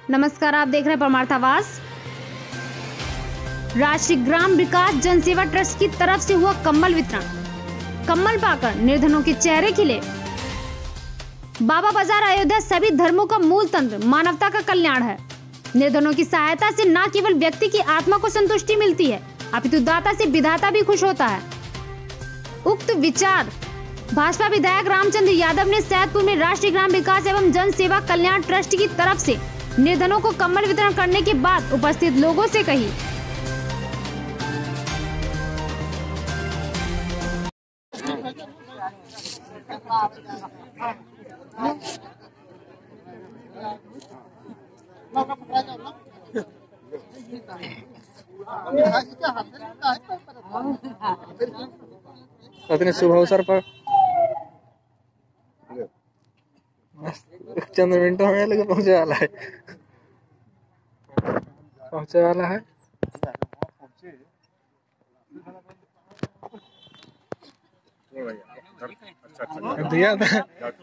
नमस्कार, आप देख रहे हैं परमार्थावास। राष्ट्रीय ग्राम विकास जनसेवा ट्रस्ट की तरफ से हुआ कम्बल वितरण। कम्बल पाकर निर्धनों के चेहरे खिले। बाबा बाजार अयोध्या सभी धर्मों का मूल तंत्र मानवता का कल्याण है। निर्धनों की सहायता से न केवल व्यक्ति की आत्मा को संतुष्टि मिलती है, अपितु दाता से विधाता भी खुश होता है। उक्त विचार भाजपा विधायक रामचंद्र यादव ने सैदपुर में राष्ट्रीय ग्राम विकास एवं जन सेवा कल्याण ट्रस्ट की तरफ से निर्धनों को कम्बल वितरण करने के बाद उपस्थित लोगों से कही। इतने शुभ अवसर पर चंद मिनटों में लेके पहुंचे वाला है। दिया था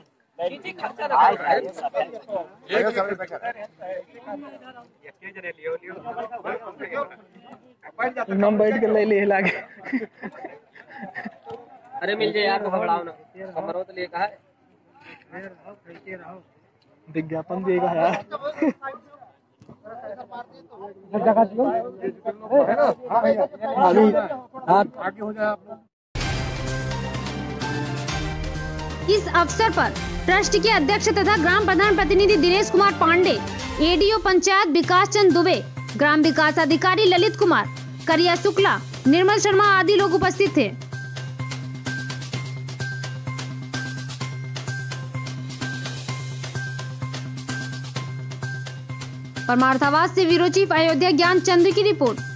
हम बैठ के ले लिए लागे। अरे मिल जाए यार, तो घबराओ ना, कमरों तो लिए कहा विज्ञापन देगा यार। इस अवसर पर ट्रस्ट के अध्यक्ष तथा ग्राम प्रधान प्रतिनिधि दिनेश कुमार पांडे, एडीओ पंचायत विकास चंद दुबे, ग्राम विकास अधिकारी ललित कुमार, करिया शुक्ला, निर्मल शर्मा आदि लोग उपस्थित थे। परमार्थावास से ब्यूरो चीफ अयोध्या ज्ञान चंद्र की रिपोर्ट।